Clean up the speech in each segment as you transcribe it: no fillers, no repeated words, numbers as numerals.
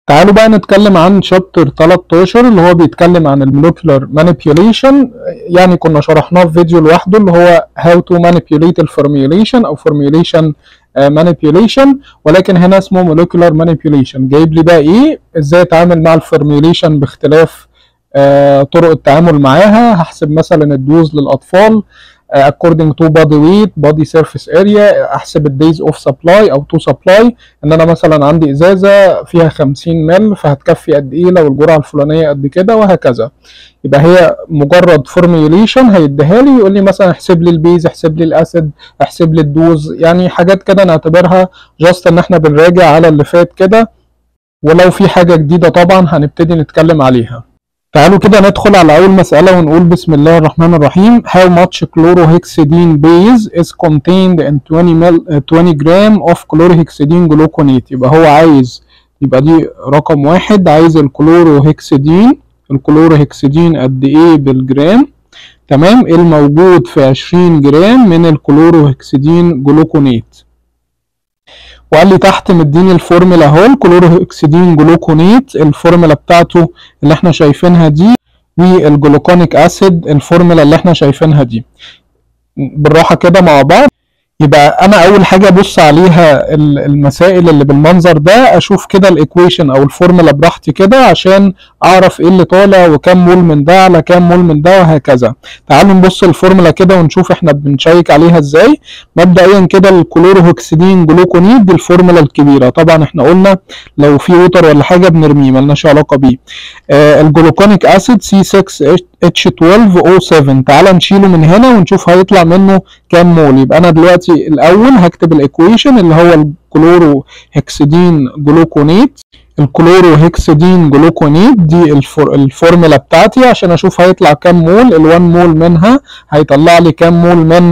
تعالوا بقى نتكلم عن شابتر 13 اللي هو بيتكلم عن المولكيولار مانيبيوليشن. يعني كنا شرحناه في فيديو لوحده اللي هو هاو تو مانيبيوليت الفورميوليشن او فورميوليشن مانيبيوليشن، ولكن هنا اسمه مولكيولار مانيبيوليشن. جايب لي بقى ايه ازاي اتعامل مع الفورميوليشن باختلاف طرق التعامل معاها. هحسب مثلا الدوز للاطفال according to body weight body surface area، احسب الدايز اوف سبلاي او تو سبلاي، ان انا مثلا عندي ازازه فيها 50 مل فهتكفي قد ايه لو الجرعه الفلانيه قد كده وهكذا. يبقى هي مجرد فورميوليشن هيديها لي يقول لي مثلا احسب لي البيز، احسب لي الاسيد، احسب لي الدوز، يعني حاجات كده نعتبرها جاست ان احنا بنراجع على اللي فات كده، ولو في حاجه جديده طبعا هنبتدي نتكلم عليها. تعالوا كده ندخل على أول مسألة ونقول بسم الله الرحمن الرحيم. How much chlorohexidine base is contained in 20 gram of chlorohexidine gluconate؟ يبقى هو عايز، يبقى دي رقم واحد، عايز الكلوروهكسيدين قد إيه بالجرام، تمام، الموجود في 20 جرام من الكلوروهكسيدين جلوكونات. وقال لي تحت مديني الفورمولا اهو، الكلوروهكسيدين جلوكونات الفورمولا بتاعته اللي احنا شايفينها دي، والجلوكونيك اسيد الفورمولا اللي احنا شايفينها دي. بالراحه كده مع بعض. يبقى انا اول حاجه ابص عليها المسائل اللي بالمنظر ده، اشوف كده الايكويشن او الفورمولا براحتي كده عشان اعرف ايه اللي طالع وكام مول من ده على كام مول من ده وهكذا. تعالوا نبص الفورمولا كده ونشوف احنا بنشيك عليها ازاي. مبدئيا كده الكلوروهكسيدين جلوكونيت دي الفورمولا الكبيره، طبعا احنا قلنا لو في ووتر ولا حاجه بنرميه مالناش علاقه بيه. الجلوكونيك اسيد C6H12O7، تعال نشيله من هنا ونشوف هيطلع منه كام مول. يبقى انا دلوقتي الاول هكتب الايكويشن اللي هو الكلوروهكسيدين جلوكونات. الكلوروهكسيدين جلوكونات دي الفورمولا بتاعتي عشان اشوف هيطلع كام مول. ال1 مول منها هيطلع لي كام مول من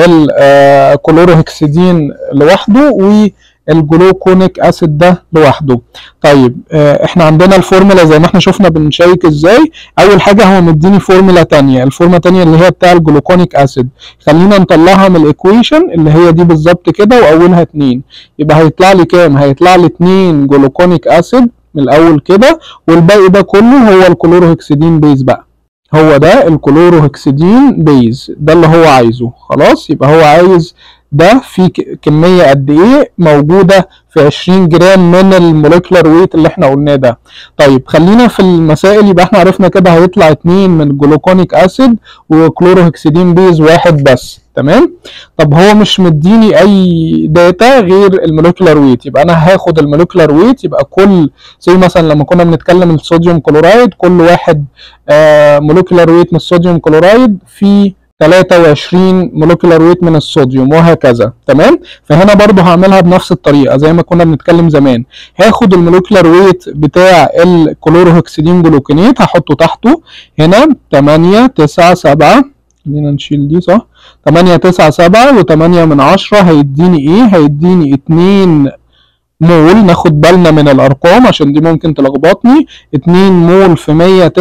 الكلوروهكسيدين لوحده والجلوكونيك اسيد ده لوحده. طيب احنا عندنا الفورمولا زي ما احنا شفنا بنشيك ازاي. اول حاجه هو مديني فورمولا تانية، الفورمولا التانية اللي هي بتاع الجلوكونيك اسيد، خلينا نطلعها من الايكويشن اللي هي دي بالظبط كده واولها 2. يبقى هيطلع لي كام؟ هيطلع لي 2 جلوكونيك اسيد من الاول كده، والباقي ده كله هو الكلوروهكسيدين بيز بقى. هو ده الكلوروهكسيدين بيز ده اللي هو عايزه. خلاص، يبقى هو عايز ده في كمية قد ايه موجودة في 20 جرام من المولكيولار ويت اللي احنا قلناه ده. طيب خلينا في المسائل. يبقى احنا عرفنا كده هيطلع 2 من الجلوكونيك اسيد وكلوروهكسيدين بيز واحد بس، تمام. طب هو مش مديني اي داتا غير المولكيولار ويت، يبقى انا هاخد المولكيولار ويت. يبقى كل زي مثلا لما كنا بنتكلم الصوديوم كلورايد، كل واحد مولكيولار ويت من الصوديوم كلورايد في 23 مولكيولار ويت من الصوديوم وهكذا، تمام. فهنا برضو هعملها بنفس الطريقه زي ما كنا بنتكلم زمان. هاخد المولكيولار ويت بتاع الكلوروهكسيدين جلوكونات هحطه تحته هنا 8 9 7. خلينا نشيل دي صح. 8 9 7 و8 من 10 هيديني ايه؟ هيديني 2 مول. ناخد بالنا من الارقام عشان دي ممكن تلخبطني. 2 مول في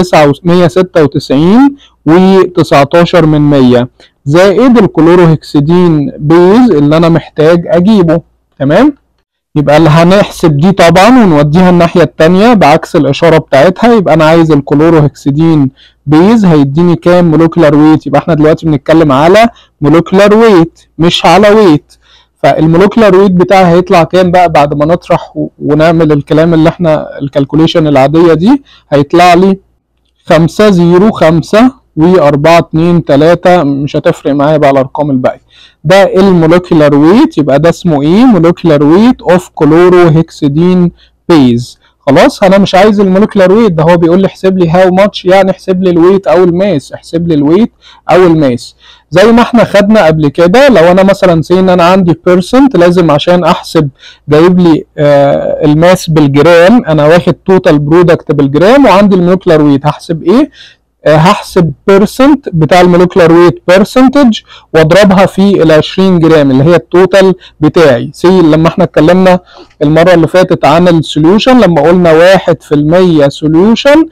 196 و19 من 100 زائد الكلوروهكسيدين بيز اللي انا محتاج اجيبه، تمام. يبقى اللي هنحسب دي طبعا ونوديها الناحية التانية بعكس الاشارة بتاعتها. يبقى انا عايز الكلوروهكسيدين بيز هيديني كام مولكيولار ويت. يبقى احنا دلوقتي بنتكلم على مولكيولار ويت مش على ويت. فالمولكيولار ويت بتاعي هيطلع كام بقى بعد ما نطرح ونعمل الكلام اللي احنا الكالكوليشن العادية دي؟ هيطلع لي 5 0 5 و4 2 3، مش هتفرق معايا بقى الارقام الباقية. ده المولكيولار ويت. يبقى ده اسمه ايه؟ مولكيولار ويت اوف كلوروهكسيدين بيز. خلاص، انا مش عايز المولكيولار ويت ده، هو بيقول لي احسب لي هاو ماتش، يعني احسب لي الويت او الماس، احسب لي الويت او الماس. زي ما احنا خدنا قبل كده، لو انا مثلا ان انا عندي بيرسنت لازم عشان احسب جايب لي الماس بالجرام، انا واخد توتال برودكت بالجرام وعندي المولكيولار ويت، هحسب ايه؟ هحسب بيرسنت بتاع المولكيولار ويت برسنتج واضربها في ال 20 جرام اللي هي التوتال بتاعي. لما احنا اتكلمنا المره اللي فاتت عن السوليوشن، لما قلنا 1% سوليوشن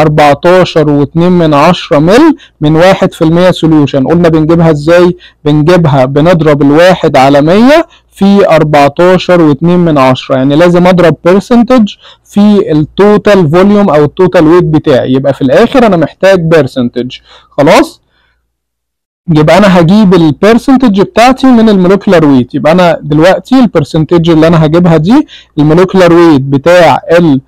14.2 مل من 1% سوليوشن، قلنا بنجيبها ازاي؟ بنجيبها بنضرب الواحد على 100 في 14.2 يعني لازم اضرب percentage في التوتال فوليوم او التوتال ويت بتاعي، يبقى في الاخر انا محتاج percentage. خلاص، يبقى انا هجيب البرسنتج بتاعتي من المولكيولار ويت. يبقى انا دلوقتي البرسنتج اللي انا هجيبها دي المولكيولار ويت بتاع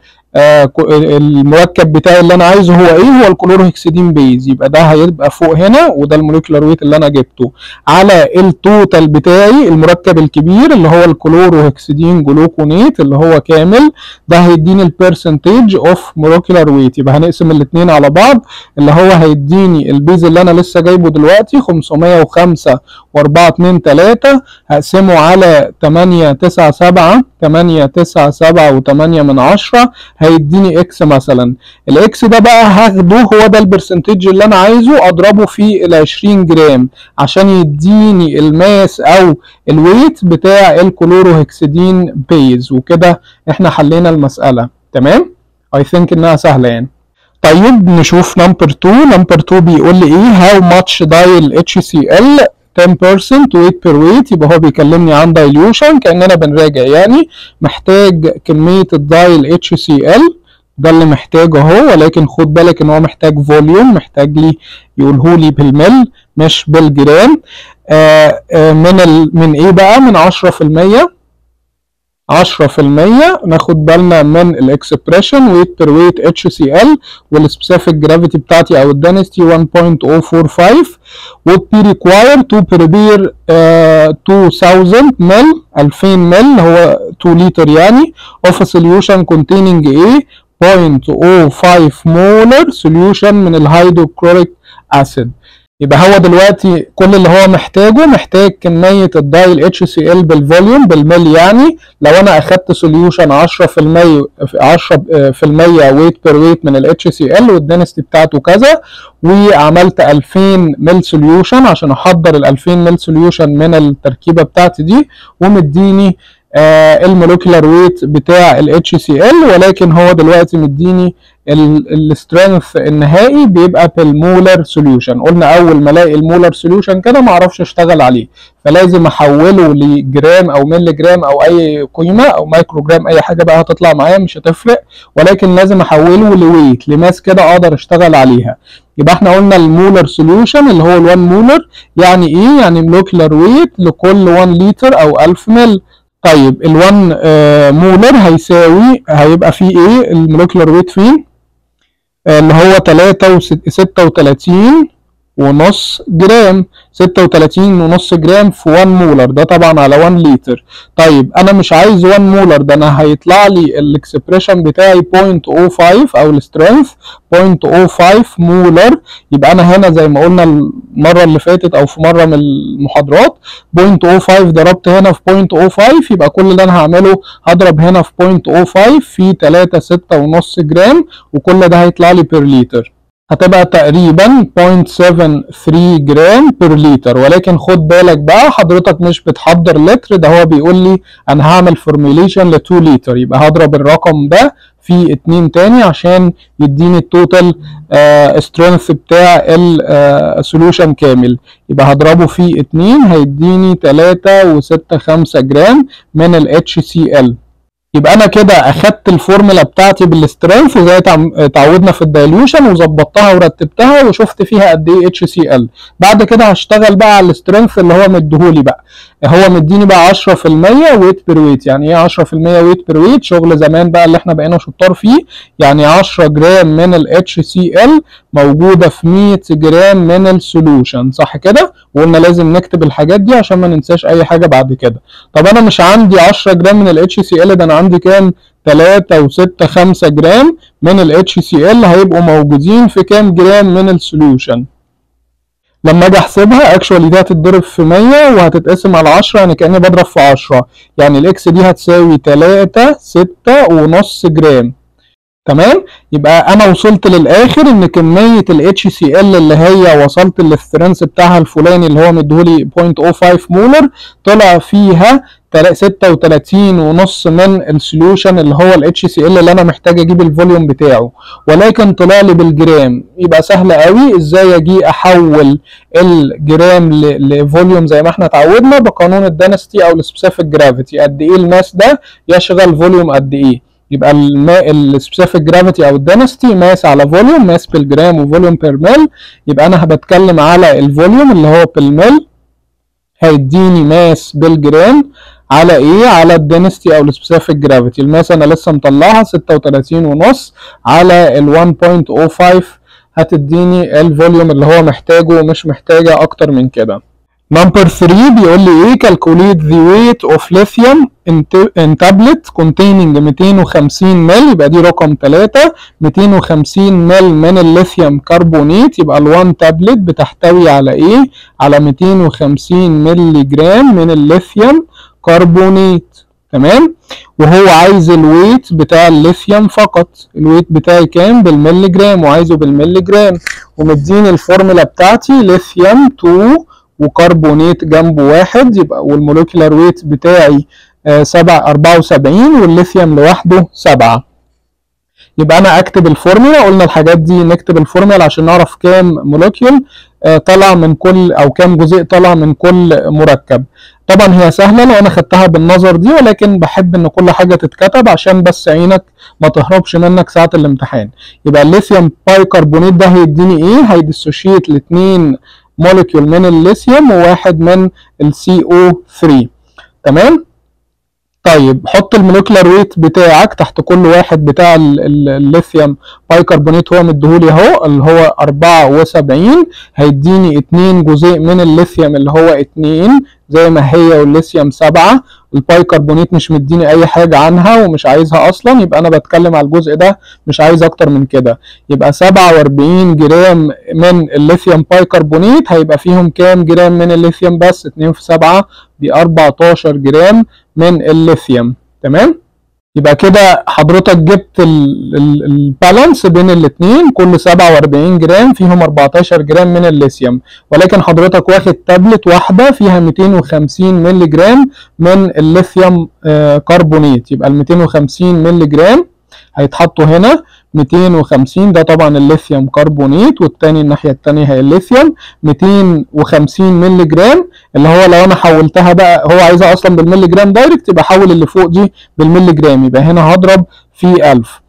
المركب بتاعي اللي انا عايزه هو ايه؟ هو الكلوروهكسيدين بيز. يبقى ده هيبقى فوق هنا، وده المولكيولار ويت اللي انا جبته على التوتال بتاعي المركب الكبير اللي هو الكلوروهكسيدين جلوكونيت اللي هو كامل، ده هيديني البرسنتج اوف مولكيولار ويت. يبقى هنقسم الاثنين على بعض، اللي هو هيديني البيز اللي انا لسه جايبه دلوقتي 505 و423، هقسمه على 897 897.8 هيديني اكس مثلا. الاكس ده بقى هاخده هو ده البرسنتج اللي انا عايزه، اضربه في ال 20 جرام عشان يديني الماس او الويت بتاع الكلوروهكسيدين بيز. وكده احنا حلينا المسألة. تمام؟ I think انها سهلة يعني. طيب نشوف نمبر 2. نمبر 2 بيقول لي ايه؟ how much dial HCl 10% weight per weight. يبقى هو بيكلمني عن dilution كأننا بنراجع، يعني محتاج كمية الدايل HCl ده اللي محتاجه اهو، ولكن خد بالك ان هو محتاج فوليوم، محتاج لي يقوله لي بالمل مش بالجرام. من ايه بقى؟ من 10%. 10% ناخد بالنا من الاكسبريشن ويت بير ويت HCl والسبيسيفيك جرافيتي بتاعتي او الدنسيتي 1.045 would be required to prepare 2000 مل 2000 مل هو 2 لتر يعني of a solution containing a 0.05 molar solution من الهيدروكلوريك اسيد. يبقى هو دلوقتي كل اللي هو محتاج كمية الدايل HCl بالفوليوم بالملي. يعني لو انا اخدت سوليوشن 10% ويت بير ويت من ال HCl والدنسيتي بتاعته كذا، وعملت 2000 مل سوليوشن عشان احضر ال 2000 مل سوليوشن من التركيبة بتاعتي دي، ومديني المولكيولار ويت بتاع ال HCl، ولكن هو دلوقتي مديني السترينث النهائي بيبقى بالمولر سوليوشن. قلنا اول ما الاقي المولر سوليوشن كده ما اعرفش اشتغل عليه، فلازم احوله لجرام او ملي جرام او اي قيمه او مايكرو جرام، اي حاجه بقى هتطلع معايا مش هتفرق، ولكن لازم احوله لويت لماس كده اقدر اشتغل عليها. يبقى احنا قلنا المولر سوليوشن اللي هو ال1 مولر يعني ايه؟ يعني مولكيولار ويت لكل 1 لتر او 1000 مل. طيب ال1 مولر هيبقى فيه ايه؟ المولكيولار ويت فيه اللي هو 36.5 جرام، 36.5 جرام في 1 مولر، ده طبعا على 1 لتر. طيب انا مش عايز 1 مولر، ده انا هيطلع لي الاكسبريشن بتاعي 0.05 او السترينث 0.05 مولر. يبقى انا هنا زي ما قلنا المره اللي فاتت او في مره من المحاضرات 0.05 ضربت هنا في 0.05، يبقى كل اللي انا هعمله هضرب هنا في 0.05 في 3.6.5 جرام، وكل ده هيطلع لي بير لتر، هتبقى تقريبا 0.73 جرام بير لتر. ولكن خد بالك بقى حضرتك مش بتحضر لتر، ده هو بيقول لي انا هعمل فورميليشن ل 2 لتر، يبقى هضرب الرقم ده في 2 تاني عشان يديني التوتال سترينث بتاع السوليوشن كامل. يبقى هضربه في 2 هيديني 3.65 جرام من ال HCl. يبقى انا كده اخدت الفورمولا بتاعتي بالسترينث زي تعودنا في الدايلوشن وظبطتها ورتبتها وشفت فيها قد ايه HCl. بعد كده هشتغل بقى على السترينث اللي هو مديهولي بقى، هو مديني بقى 10% ويت بير ويت. يعني ايه 10% ويت بير ويت؟ شغل زمان بقى اللي احنا بقينا شطار فيه، يعني 10 جرام من ال HCl موجوده في 100 جرام من السوليوشن، صح كده؟ وقلنا لازم نكتب الحاجات دي عشان ما ننساش اي حاجه بعد كده. طب انا مش عندي 10 جرام من ال HCl، ده انا عندي كام؟ 3.65 جرام من ال HCl هيبقوا موجودين في كام جرام من السوليوشن؟ لما اجي احسبها اكشوالي دي هتتضرب في 100 وهتتقسم على 10، يعني كاني بضرب في 10، يعني الاكس دي هتساوي 3.6.5 جرام. تمام. يبقى انا وصلت للاخر ان كميه ال HCl اللي هي وصلت للسترينث بتاعها الفلاني اللي هو مديهولي 0.05 مولر، طلع فيها 36.5 من السوليوشن اللي هو ال HCl اللي انا محتاج اجيب الفوليوم بتاعه، ولكن طلع لي بالجرام. يبقى سهل قوي ازاي اجي احول الجرام لفوليوم زي ما احنا اتعودنا بقانون الدنستي او السبيسيفيك جرافيتي. قد ايه الماس ده يشغل فوليوم قد ايه. يبقى السبيسيفيك جرافيتي او الدنستي ماس على فوليوم، ماس بالجرام وفوليوم بير ميل. يبقى انا بتكلم على الفوليوم اللي هو بالميل، هيديني ماس بالجرام على ايه؟ على الدنستي او السبيسيفيك جرافيتي. الماس انا لسه مطلعها 36.5 على ال 1.05 هتديني الفوليوم اللي هو محتاجه، مش محتاجه اكتر من كده. نمبر 3 بيقول لي ايه؟ calculate the weight of lithium in tablet containing 250 مل. يبقى دي رقم 3. 250 مل من الليثيوم كربونيت. يبقى ال1 تابلت بتحتوي على ايه؟ على 250 ملي جرام من الليثيوم كربونيت. تمام. وهو عايز الويت بتاع الليثيوم فقط. الويت بتاعي كام؟ بالملي جرام، وعايزه بالملي جرام. ومديني الفورمولا بتاعتي ليثيوم 2 وكربونيت جنبه 1. يبقى والموليكولار ويت بتاعي 74 والليثيوم لوحده 7. يبقى انا اكتب الفورمولا. قلنا الحاجات دي نكتب الفورمولا عشان نعرف كام موليكيول طلع من كل، او كام جزيء طلع من كل مركب. طبعا هي سهله لو انا خدتها بالنظر دي، ولكن بحب ان كل حاجه تتكتب عشان بس عينك ما تهربش منك ساعه الامتحان. يبقى الليثيوم باي كربونيت ده هيديني ايه؟ هيديسوشيت ل2 موليكيول من الليثيوم وواحد من ال CO3. تمام. طيب حط الموليكولار ويت بتاعك تحت كل واحد بتاع الليثيوم باي كربونيت. هو مديهولي اهو اللي هو 74. هيديني 2 جزيء من الليثيوم اللي هو 2 زي ما هي، والليثيوم 7. الباي كربونيت مش مديني اي حاجه عنها ومش عايزها اصلا، يبقى انا بتكلم على الجزء ده مش عايز اكتر من كده. يبقى 47 جرام من الليثيوم باي كربونيت. هيبقى فيهم كام جرام من الليثيوم بس؟ 2 في 7 ب 14 جرام من الليثيوم. تمام. يبقى كده حضرتك جبت البالانس بين الاثنين، كل 47 جرام فيهم 14 جرام من الليثيوم، ولكن حضرتك واخد تابلت واحده فيها 250 مللي جرام من الليثيوم كربونيت. يبقى ال 250 مللي جرام هيتحطوا هنا. 250 ده طبعا الليثيوم كربونيت، والتاني الناحيه التانيه هي الليثيوم. 250 مللي جرام اللي هو لو انا حولتها بقى، هو عايزها اصلا بالملي جرام دايركت، يبقى حول اللي فوق دي بالملي جرام. يبقى هنا هضرب في 1000.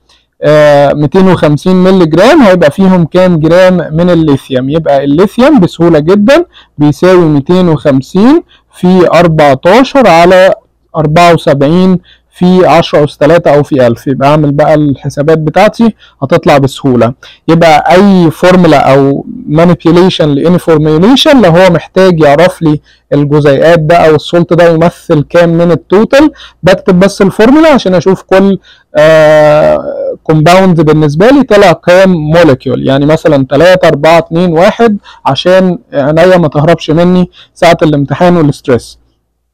250 مللي جرام هيبقى فيهم كام جرام من الليثيوم؟ يبقى الليثيوم بسهوله جدا بيساوي 250 في 14 على 74 في 10 أس 3 أو في 1000. يبقى أعمل بقى الحسابات بتاعتي هتطلع بسهولة. يبقى أي فورمولا أو مانيبيوليشن لأني فورميوليشن لو هو محتاج يعرف لي الجزيئات ده أو السولت ده يمثل كام من التوتال، بكتب بس الفورمولا عشان أشوف كل كومباوند بالنسبة لي طلع كام موليكيول. يعني مثلا 3 4 2 1 عشان عينيا ما تهربش مني ساعة الامتحان والستريس.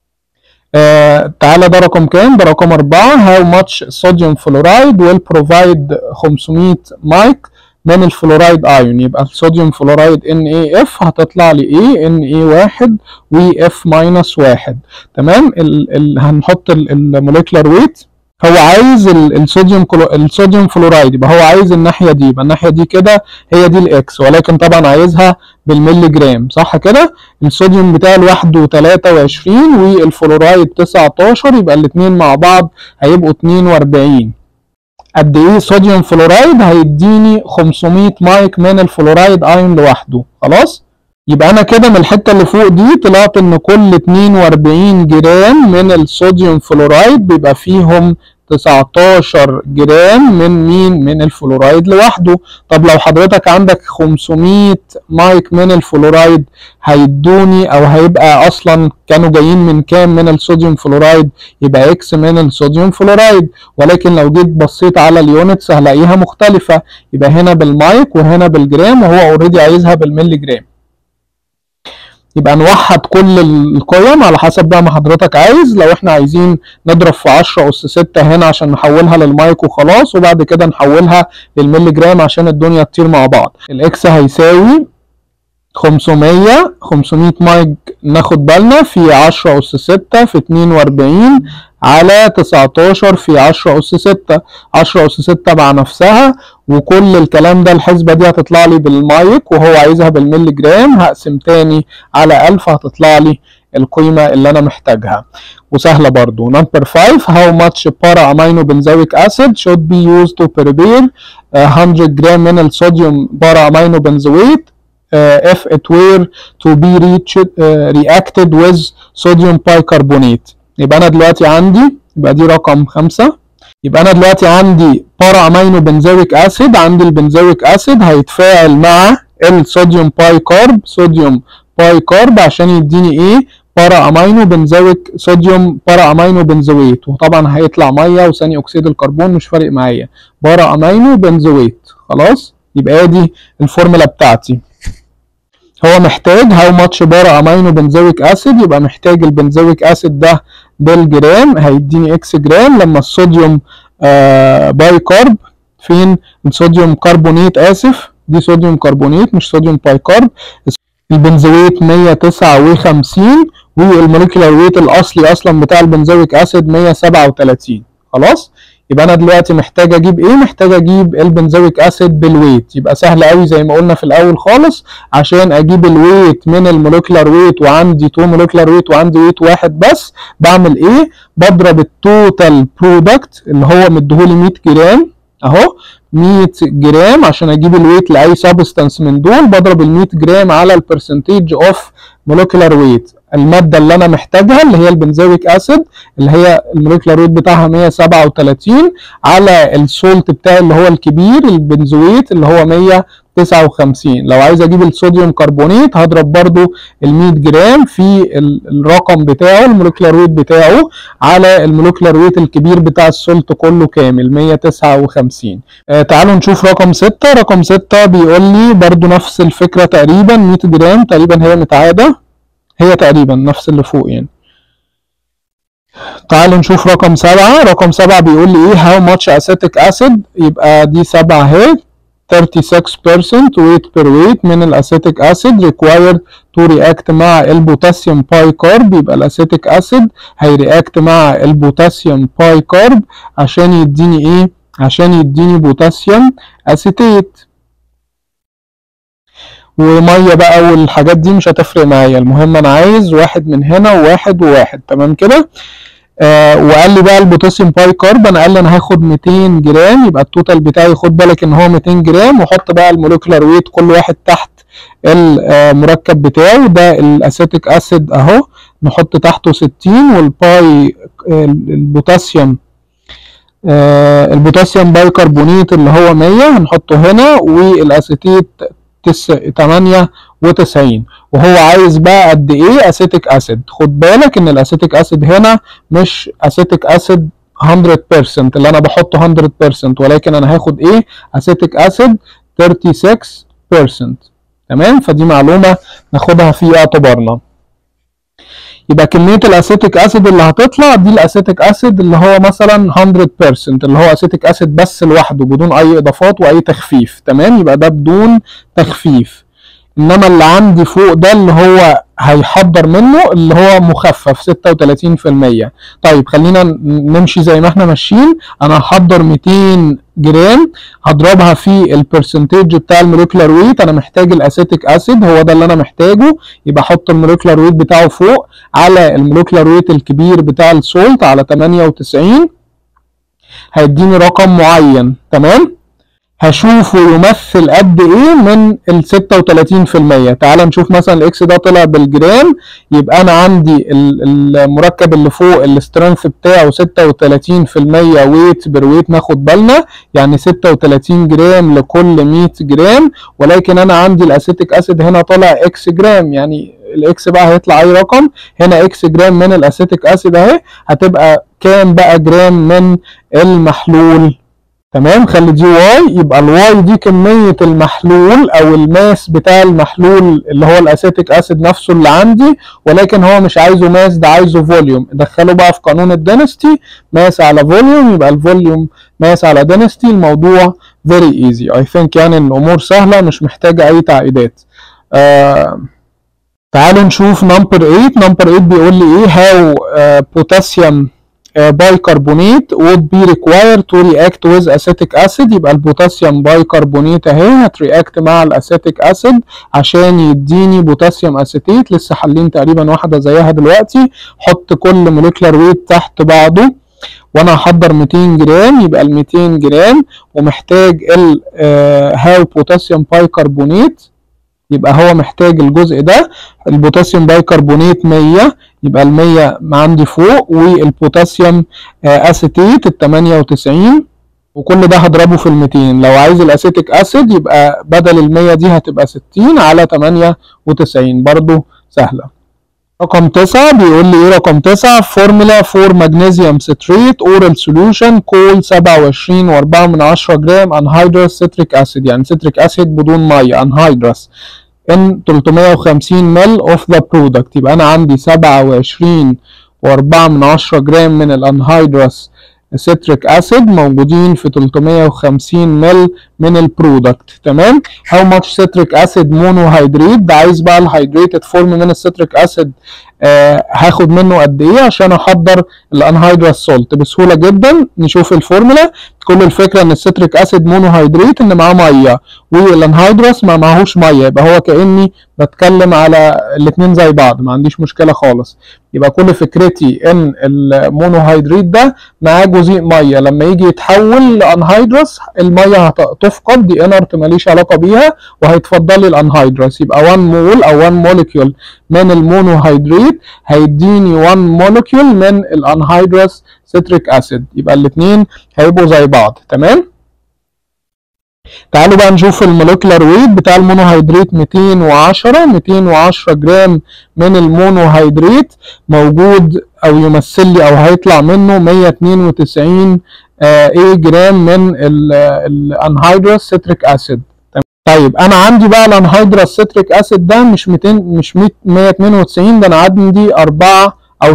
تعالى ده رقم كام؟ ده رقم 4. How much sodium fluoride will provide 500 مايك من الفلورايد ايون. يبقى الصوديوم فلورايد NaF هتطلع لي ايه؟ Na1 و F-1. تمام. هنحط الموليكولار ويت. هو عايز الصوديوم فلورايد، يبقى هو عايز الناحيه دي، يبقى الناحيه دي كده هي دي الاكس، ولكن طبعا عايزها بالملي جرام، صح كده؟ الصوديوم بتاعي لوحده 23 والفلورايد 19، يبقى الاثنين مع بعض هيبقوا 42. قد ايه صوديوم فلورايد؟ هيديني 500 مايك من الفلورايد ايون لوحده. خلاص. يبقى انا كده من الحته اللي فوق دي طلعت ان كل 42 جرام من الصوديوم فلورايد بيبقى فيهم 19 جرام من مين؟ من الفلورايد لوحده. طب لو حضرتك عندك 500 مايك من الفلورايد هيدوني او هيبقى اصلا كانوا جايين من كام من الصوديوم فلورايد؟ يبقى اكس من الصوديوم فلورايد. ولكن لو جيت بصيت على اليونتس هلاقيها مختلفه، يبقى هنا بالمايك وهنا بالجرام، وهو اوريدي عايزها بالملي جرام. يبقى نوحد كل القيم على حسب بقى ما حضرتك عايز. لو احنا عايزين نضرب في 10 أس 6 هنا عشان نحولها للمايك وخلاص، وبعد كده نحولها للملي جرام عشان الدنيا تطير مع بعض. الاكس هيساوي 500 مايك ناخد بالنا في 10 أس 6 في 42 على 19 في 10 أس 6. 10 أس 6 مع نفسها، وكل الكلام ده الحسبة دي هتطلع لي بالمايك وهو عايزها بالملي جرام. هقسم تاني على 1000 هتطلع لي القيمة اللي أنا محتاجها. وسهلة برضو. نمبر 5 how much para amino benzoic acid should be used to prepare 100 جرام من الصوديوم para amino benzoate if it were to be reacted with sodium bicarbonate. يبقى أنا دلوقتي عندي، يبقى دي رقم 5. يبقى أنا دلوقتي عندي para amino benzoic acid، عندي البنزويك أسيد هيتفاعل مع الصوديوم بايكارب، صوديوم بايكارب عشان يديني إيه؟ para amino benzoic صوديوم para amino benzoate، وطبعا هيطلع مية وثاني أكسيد الكربون مش فارق معايا، para amino benzoate. خلاص؟ يبقى دي الفورمولا بتاعتي. هو محتاج how much para amino benzoic acid، يبقى محتاج البنزويك أسيد ده بالجرام، هيديني اكس جرام. لما الصوديوم بايكارب، فين الصوديوم كربونيت، آسف دي صوديوم كربونيت مش صوديوم بايكارب. البنزويت 159 والموليكولار ويت الأصلي أصلا بتاع البنزويك أسيد 137. خلاص؟ يبقى انا دلوقتي محتاج اجيب ايه؟ محتاج اجيب البنزويك اسيد بالويت. يبقى سهل قوي زي ما قلنا في الاول خالص، عشان اجيب الويت من الموليكولار ويت وعندي 2 موليكولار ويت وعندي ويت واحد بس، بعمل ايه؟ بضرب التوتال برودكت اللي هو مديهولي 100 جرام اهو، 100 جرام عشان اجيب الويت لاي سبستانس من دول، بضرب ال 100 جرام على البرسنتيج اوف موليكولار ويت. الماده اللي انا محتاجها اللي هي البنزويك اسيد اللي هي الموليكولار ويت بتاعها 137 على السولت بتاعي اللي هو الكبير البنزويت اللي هو 159. لو عايز اجيب الصوديوم كربونيت هضرب برضو ال 100 جرام في الرقم بتاعه الموليكولار ويت بتاعه على الموليكولار ويت الكبير بتاع السولت كله كامل 159. تعالوا نشوف رقم 6. رقم 6 بيقول لي برضو نفس الفكرة تقريبا، 100 جرام تقريبا هي متعادة، هي تقريبا نفس اللي فوق يعني. تعالوا نشوف رقم 7. رقم 7 بيقول لي ايه؟ how much acetic acid، يبقى دي 7 اهي، 36% weight per weight من الاسيتيك اسيد required to react مع البوتاسيوم باي كارب. يبقى الاسيتيك اسيد هيرياكت مع البوتاسيوم باي كارب عشان يديني ايه؟ عشان يديني بوتاسيوم اسيتيت. وميه بقى والحاجات دي مش هتفرق معايا، المهم انا عايز واحد من هنا وواحد وواحد. تمام كده؟ وقال لي بقى البوتاسيوم باي كارب، انا قال لي انا هاخد 200 جرام، يبقى التوتال بتاعي خد بالك ان هو 200 جرام، وحط بقى الموليكولار ويت كل واحد تحت المركب بتاعه. ده الاسيتيك اسيد اهو، نحط تحته 60، والباي البوتاسيوم باي كربونيت اللي هو 100 هنحطه هنا، والاسيتيت 98. وهو عايز بقى قد ايه اسيتيك اسيد. خد بالك ان الاسيتيك اسيد هنا مش اسيتيك اسيد 100% اللي انا بحطه 100%، ولكن انا هاخد ايه؟ اسيتيك اسيد 36%. تمام؟ فدي معلومة ناخدها في اعتبارنا. يبقى كمية الاسيتيك اسيد اللي هتطلع دي الاسيتيك اسيد اللي هو مثلا 100% اللي هو اسيتيك اسيد بس لوحده بدون اي اضافات واي تخفيف. تمام؟ يبقى ده بدون تخفيف. انما اللي عندي فوق ده اللي هو هيحضر منه اللي هو مخفف 36%. طيب خلينا نمشي زي ما احنا ماشيين. انا هحضر 200 جرام هضربها في البرسنتيج بتاع الموليكولار ويت، انا محتاج الاسيتيك اسيد هو ده اللي انا محتاجه، يبقى احط الموليكولار ويت بتاعه فوق على الموليكولار ويت الكبير بتاع السولت على 98 هيديني رقم معين. تمام؟ هشوفه يمثل قد ايه من ال 36%. تعال نشوف مثلا الاكس ده طلع بالجرام، يبقى انا عندي المركب اللي فوق السترينث بتاعه 36% ويت بر ويت، ناخد بالنا يعني 36 جرام لكل 100 جرام، ولكن انا عندي الاسيتيك اسيد هنا طلع اكس جرام، يعني الاكس بقى هيطلع اي رقم. هنا اكس جرام من الاسيتيك اسيد اهي، هتبقى كام بقى جرام من المحلول؟ تمام. خلي دي واي، يبقى الواي دي كمية المحلول او الماس بتاع المحلول اللي هو الاسيتيك اسيد نفسه اللي عندي، ولكن هو مش عايزه ماس، ده عايزه فوليوم. ادخله بقى في قانون الدنستي، ماس على فوليوم، يبقى الفوليوم ماس على دنستي. الموضوع very easy I think، يعني الامور سهلة مش محتاجة اي تعقيدات. تعالوا نشوف نمبر 8. نمبر 8 بيقول لي ايه؟ how potassium bicarbonate would be required to react with acetic acid. يبقى البوتاسيوم بايكربونات اهي هترياكت مع الاسيتيك اسيد عشان يديني بوتاسيوم اسيتيت. لسه حالين تقريبا واحده زيها دلوقتي. حط كل موليكولار ويت تحت بعضه، وانا هحضر 200 جرام، يبقى ال 200 جرام ومحتاج ال هاو بوتاسيوم بايكربونات، يبقى هو محتاج الجزء ده. البوتاسيوم بايكربونات 100، يبقى ال 100 عندي فوق، والبوتاسيوم اسيتيت ال 98، وكل ده هضربه في ال 200. لو عايز الاسيتيك اسيد يبقى بدل ال 100 دي هتبقى 60 على 98، برضو سهله. رقم 9 بيقول لي ايه؟ رقم 9 فورمولا فور ماجنيزيوم ستريت اورال سوليوشن كول 27.4 جرام انهيدرس ستريك اسيد، يعني ستريك اسيد بدون ميه انهيدرس ان 350 مل اوف ذا برودكت. يبقى انا عندي 27.4 جرام من الانهيدرس ستريك اسيد موجودين في 350 مل من البرودكت. تمام. هاو ماتش ستريك اسيد مونوهيدريت، ده عايز بقى الهيدريتد فورم من الستريك اسيد هاخد منه قد ايه عشان احضر الانهيدرس سولت. بسهوله جدا نشوف الفورمولا. كل الفكره ان الستريك اسيد مونوهيدريت ان معاه ميه، والانهيدرس ما معهوش ميه، يبقى هو كاني بتكلم على الاثنين زي بعض، ما عنديش مشكله خالص. يبقى كل فكرتي ان المونوهيدريت ده معاه جزيء ميه، لما يجي يتحول لانهيدرس الميه هتفقد، دي انرت ماليش علاقه بيها، وهيتفضل لي الانهيدرس. يبقى 1 مول او 1 موليكيول من المونوهيدريت هيديني 1 موليكيول من الانهيدرس ستريك اسيد، يبقى الاثنين هيبقوا زي بعض. تمام. تعالوا بقى نشوف الموليكولار ويت بتاع المونوهيدريت. 210 جرام من المونوهيدريت موجود او يمثل لي او هيطلع منه 192 جرام من الانهيدرس ستريك اسيد. طيب انا عندي بقى الانهيدرس ستريك اسيد ده مش 200 مش 192، ده انا عندي 4 او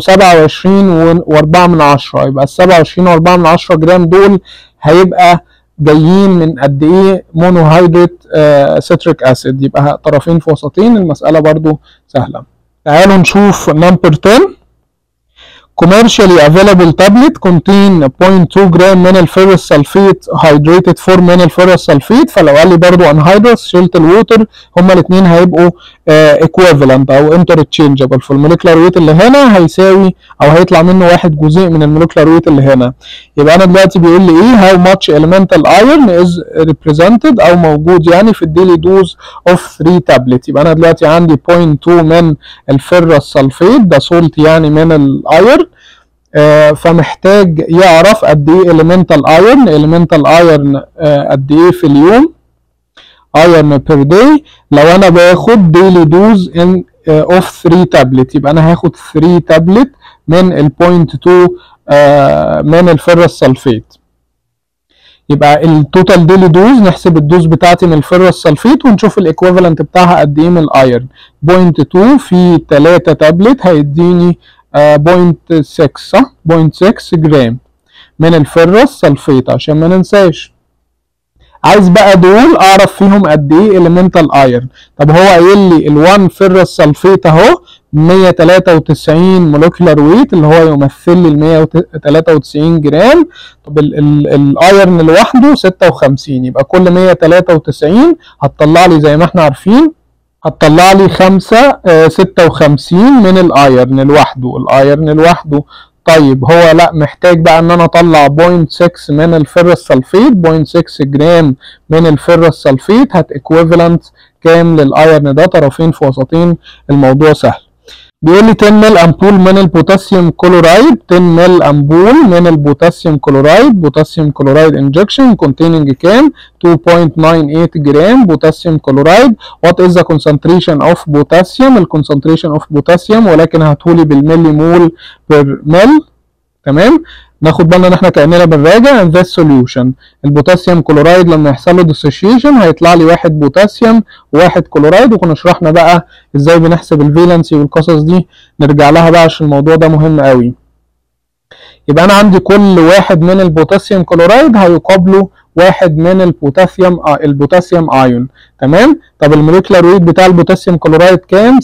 27.4، يبقى ال 27.4 جرام دول هيبقى جايين من قد ايه مونوهيدريت ستريك اسيد، يبقى طرفين في وسطين. المساله برضو سهله. تعالوا نشوف نمبر 10. commercially available tablet contain 0.2 جرام من الفيرس سلفيت hydrated form من الفيرس سلفيت. فلو قال لي برضو anhydrous شلت الووتر، هما الاثنين هيبقوا equivalent او interchangeable. فالموليكولار ويت اللي هنا هيساوي او هيطلع منه واحد جزء من الموليكولار ويت اللي هنا. يبقى انا دلوقتي بيقول لي ايه؟ how much elemental iron is represented او موجود يعني في الديلي دوز of 3 تابلت. يبقى انا دلوقتي عندي 0.2 من الفيرس سلفيت، ده سولت يعني من الايرن، فمحتاج يعرف قد ايه elemental iron. elemental iron قد ايه في اليوم iron per day. لو انا باخد daily dose of 3 تابلت، يبقى انا هاخد 3 تابلت من ال 0.2 من الفيرس سلفيت. يبقى التوتال ديلي دوز، نحسب الدوز بتاعتي من الفيرس سلفيت ونشوف الايكويفالنت بتاعها قد ايه من الايرن. 0.2 في 3 تابلت هيديني 0.6 صح؟ 0.6 جرام من الفيرس سلفيت عشان ما ننساش. عايز بقى دول اعرف فيهم قد ايه elemental iron. طب هو قايل لي ال1 فيرس سلفيت اهو 193 مولكيولار ويت اللي هو يمثل لي ال 193 جرام. طب الايرن لوحده 56، يبقى كل 193 هتطلع لي زي ما احنا عارفين هتطلع لي 56 من الايرن لوحده. الايرن لوحده. طيب هو لا محتاج بقى ان انا اطلع 0.6 من الفيرس سلفيت، 0.6 جرام من الفيرس سلفيت هت ايكويفالنت كام للايرن ده؟ طرفين في وسطين، الموضوع سهل. بيقول لي 10 مل امبول من البوتاسيوم كلورايد، 10 مل امبول من البوتاسيوم كلورايد، بوتاسيوم كلورايد انجكشن containing كام؟ 2.98 جرام بوتاسيوم كلورايد. وات از ذا concentration اوف بوتاسيوم؟ الكونسنتريشن اوف بوتاسيوم ولكن هاتهولي بالملي مول بير مل. تمام. ناخد بالنا ان احنا كاننا بنراجع in this solution. البوتاسيوم كلورايد لما يحصل له dissociation هيطلع لي 1 بوتاسيوم و1 كلورايد، وكنا شرحنا بقى ازاي بنحسب الفالنسي والقصص دي، نرجع لها بقى عشان الموضوع ده مهم قوي. يبقى انا عندي كل واحد من البوتاسيوم كلورايد هيقابله واحد من البوتاسيوم ايون. تمام. طب الموليكولار ويت بتاع البوتاسيوم كلورايد كام؟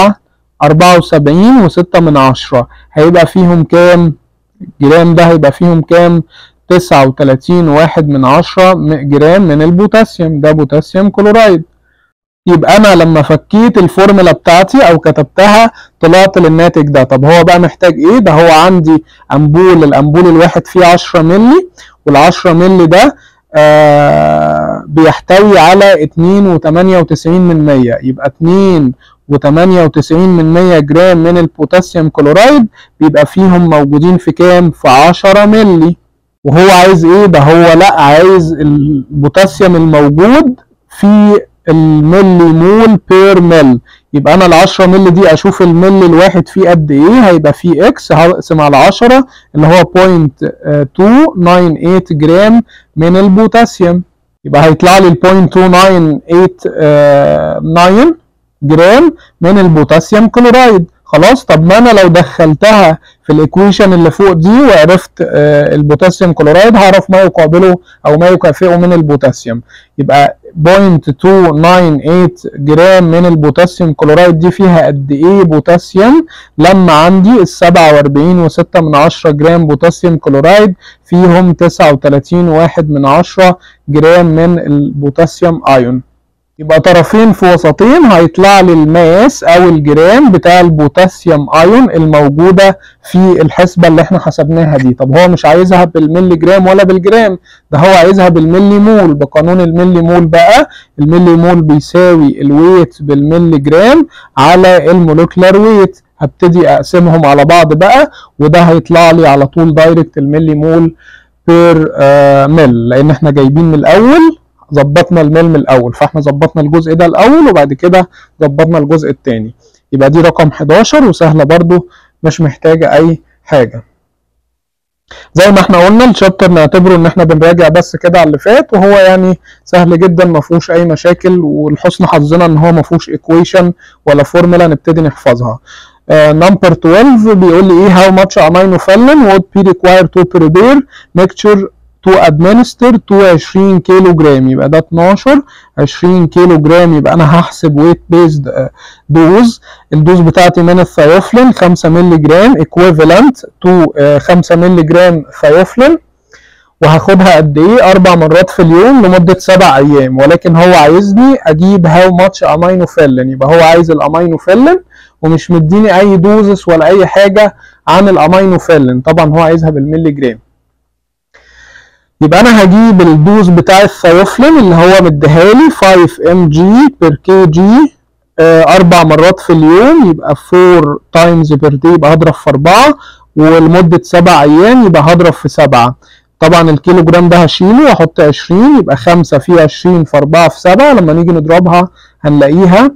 74.6، هيبقى فيهم كام جرام؟ ده هيبقى فيهم كام؟ 39.1 جرام من البوتاسيوم، ده بوتاسيوم كلورايد. يبقى انا لما فكيت الفورمولا بتاعتي او كتبتها طلعت للناتج ده. طب هو بقى محتاج ايه؟ ده هو عندي الامبول الواحد فيه 10 مللي، وال10 مللي ده بيحتوي على 2.98%، يبقى 2.98% جرام من البوتاسيوم كلورايد بيبقى فيهم موجودين في كام؟ في 10 مللي. وهو عايز ايه؟ ده هو لا عايز البوتاسيوم الموجود في الملي مول بير مل. يبقى انا ال10 مللي دي اشوف الملي الواحد فيه قد ايه، هيبقى فيه اكس، هقسم على 10 اللي هو 0.298 جرام من البوتاسيوم، يبقى هيطلع لي 0.289 جرام من البوتاسيوم كلورايد. خلاص. طب ما انا لو دخلتها في الايكويشن اللي فوق دي وعرفت البوتاسيوم كلورايد، هعرف ما يقابله او ما يكافئه من البوتاسيوم. يبقى 0.298 جرام من البوتاسيوم كلورايد دي فيها قد ايه بوتاسيوم؟ لما عندي 47.6 جرام بوتاسيوم كلورايد فيهم 39.1 جرام من البوتاسيوم ايون. يبقى طرفين في وسطين، هيطلع لي الماس او الجرام بتاع البوتاسيوم ايون الموجوده في الحسبه اللي احنا حسبناها دي. طب هو مش عايزها بالملي جرام ولا بالجرام، ده هو عايزها بالملي مول. بقانون الملي مول بقى، الملي مول بيساوي الويت بالملي جرام على المولكيولار ويت. هبتدي اقسمهم على بعض بقى، وده هيطلع لي على طول دايركت الملي مول بير مل، لان احنا جايبين من الاول ظبطنا الميل من الاول، فاحنا ظبطنا الجزء ده الاول وبعد كده ظبطنا الجزء الثاني. يبقى دي رقم 11 وسهله برضو، مش محتاجه اي حاجه. زي ما احنا قلنا الشابتر نعتبره ان احنا بنراجع بس كده على اللي فات، وهو يعني سهل جدا ما فيهوش اي مشاكل، ولحسن حظنا ان هو ما فيهوش ايكويشن ولا فورمولا نبتدي نحفظها. نمبر 12 بيقول لي ايه how much aminophylline would be required to prepare mixture to administer to 20 كيلو جرام. يبقى ده 12 20 كيلو جرام، يبقى انا هحسب ويت بيزد دوز. الدوز بتاعتي من الثيوفلين 5 مللي جرام equivalent to 5 مللي جرام ثيوفلين، وهاخدها قد ايه؟ 4 مرات في اليوم لمدة 7 ايام. ولكن هو عايزني اجيب how much aminophylline، يبقى هو عايز الامينوفيلين ومش مديني اي دوزس ولا اي حاجة عن الامينوفيلين، طبعا هو عايزها بالملي جرام. يبقى انا هجيب الدوز بتاع الثيوفلين اللي هو مديهالي 5 mg per kg 4 مرات في اليوم، يبقى 4 times per day، يبقى هضرب في 4 ولمدة 7 ايام يبقى هضرب في 7. طبعا الكيلو جرام ده هشيله واحط 20، يبقى 5 في 20 في 4 في 7، لما نيجي نضربها هنلاقيها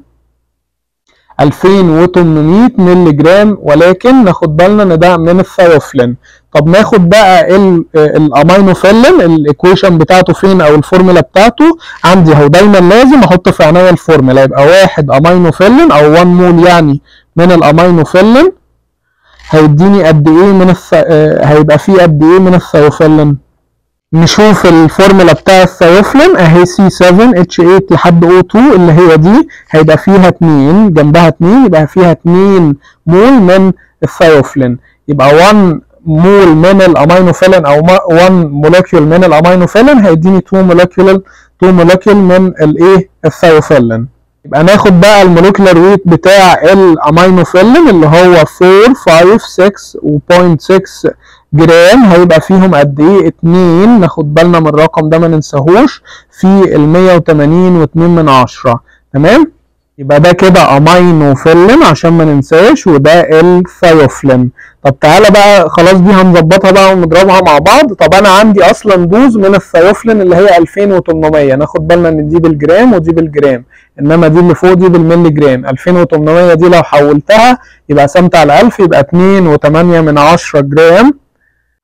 2800 مللي جرام. ولكن ناخد بالنا ان ده من الثيوفلين. طب ناخد بقى الامينوفيلين الايكويشن بتاعته فين او الفورمولا بتاعته عندي اهو. دايما لازم احط في عناية الفورمولا، يبقى 1 امينوفيلين او 1 مول يعني من الامينوفيلين هيديني قد ايه هيبقى فيه قد ايه من الثيوفلين. نشوف الفورمولا بتاع الثيوفلين اهي C7H8 لحد O2 اللي هي دي، هيبقى فيها 2 جنبها 2، يبقى فيها 2 مول من الثيوفلين. يبقى 1 مول من الامينوفيلين او 1 مولكيول من الامينوفيلين هيديني 2 مولكيول من الايه الثيوفلين. يبقى ناخد بقى المولكيولار ويت بتاع الامينوفيلين اللي هو 4 5 6 و0.6 جرام، هيبقى فيهم قد ايه؟ 2. ناخد بالنا من الرقم ده ما ننساهوش، في 180.2. تمام. يبقى ده كده امينوفيلين عشان ما ننساش، وده الثيوفلين. طب تعالى بقى خلاص دي هنظبطها بقى ونضربها مع بعض. طب انا عندي اصلا دوز من الثيوفلين اللي هي 2800، ناخد بالنا ان دي بالجرام ودي بالجرام، انما دي اللي فوق دي بالملي جرام. 2800 دي لو حولتها يبقى قسمت على 1000 يبقى 2.8 جرام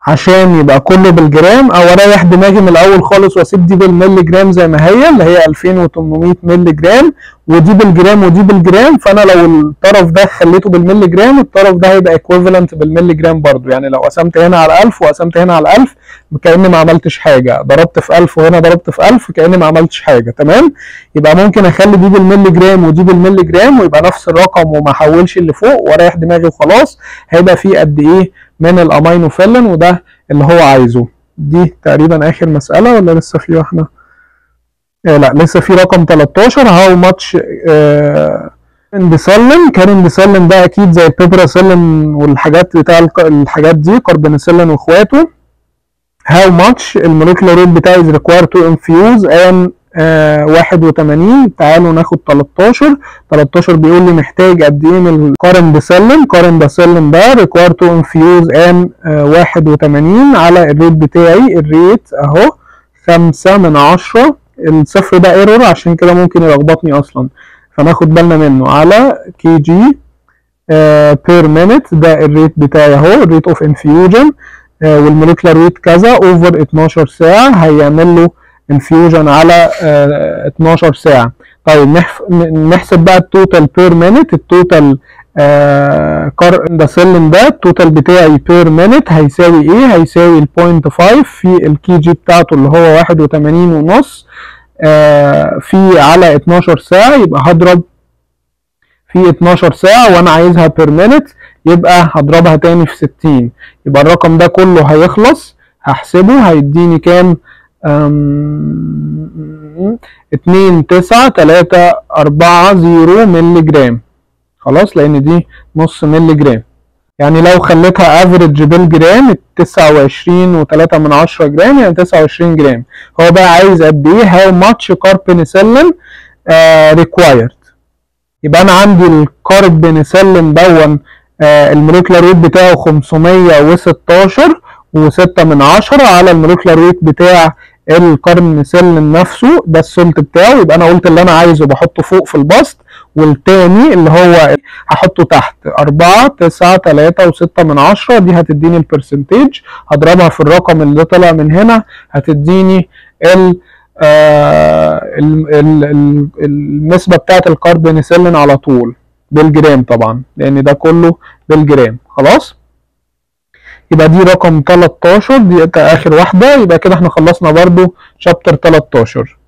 عشان يبقى كله بالجرام، او اريح دماغي من الاول خالص واسيب دي بالملي جرام زي ما هي اللي هي 2800 ملي جرام، ودي بالجرام ودي بالجرام. فانا لو الطرف ده خليته بالملي جرام الطرف ده هيبقى ايكويفالنت بالملي جرام برضو. يعني لو قسمت هنا على 1000 وقسمت هنا على 1000 كأني ما عملتش حاجه، ضربت في 1000 وهنا ضربت في 1000 كأني ما عملتش حاجه. تمام. يبقى ممكن اخلي دي بالملي جرام ودي بالملي جرام ويبقى نفس الرقم وما احولش اللي فوق واريح دماغي وخلاص. هيبقى فيه قد ايه من الامينو فيلن، وده اللي هو عايزه. دي تقريبا اخر مسألة ولا لسه في واحدة؟ لا لسه في رقم 13. هاو ماتش اندسلين. كارندسلين ده اكيد زي البيبراسيلين والحاجات بتاع الحاجات دي، كاربنسلين واخواته. هاو ماتش الموليكولار ريت بتاعي is required to infuse ان 81. تعالوا ناخد 13. 13 بيقول لي محتاج قد ايه من الكارندسلين. كارندسلين ده required to infuse ان 81 على الريت بتاعي. الريت اهو 5/10. الصفر ده ايرور عشان كده ممكن يلخبطني اصلا، فناخد بالنا منه. على كي جي بير مينيت، ده الريت بتاعي اهو، الريت اوف انفيوجن. والموليكولار ويت كذا اوفر 12 ساعة هيعمل له انفيوجن على 12 ساعة. طيب نحسب بقى التوتال بير مينيت. التوتال كارندسلين ده التوتال بتاعي بير مينيت هيساوي ايه؟ هيساوي 0.5 في الكي جي بتاعته اللي هو 81.5 في على 12 ساعة. يبقى هضرب في 12 ساعة وانا عايزها بير مينيت، يبقى هضربها تاني في 60. يبقى الرقم ده كله هيخلص، هحسبه هيديني كام؟ 2.9340 ملي جرام. خلاص، لان دي نص ملي جرام. يعني لو خليتها افريج بالجرام 29.3 جرام، يعني 29 جرام. هو بقى عايز قد ايه؟ هاو ماتش كاربنسلين ريكوايرد. يبقى انا عندي الكاربنسلين دون الموليكولار ويت بتاعه 516 و6 على الموليكولار ويت بتاع الكاربنسلين نفسه، ده السولت بتاعه. يبقى انا قلت اللي انا عايزه بحطه فوق في البسط، والتاني اللي هو هحطه تحت 4 9 3 و6 دي هتديني البرسنتيج. هضربها في الرقم اللي طلع من هنا هتديني النسبة بتاعت الكاربنسلين على طول بالجرام طبعا، لان ده كله بالجرام. خلاص، يبقى دي رقم 13، دي اخر واحدة. يبقى كده احنا خلصنا برضو شابتر 13.